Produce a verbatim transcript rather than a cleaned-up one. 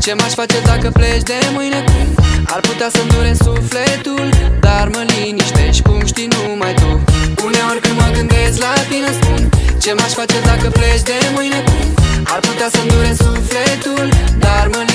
Ce m-aș face dacă pleci de mâine? Cum ar putea să-mi dure sufletul? Dar mă liniștești, cum știi numai tu. Uneori când mă gândesc la tine spun: ce m-aș face dacă pleci de mâine? Cum ar putea să-mi dure sufletul? Dar mă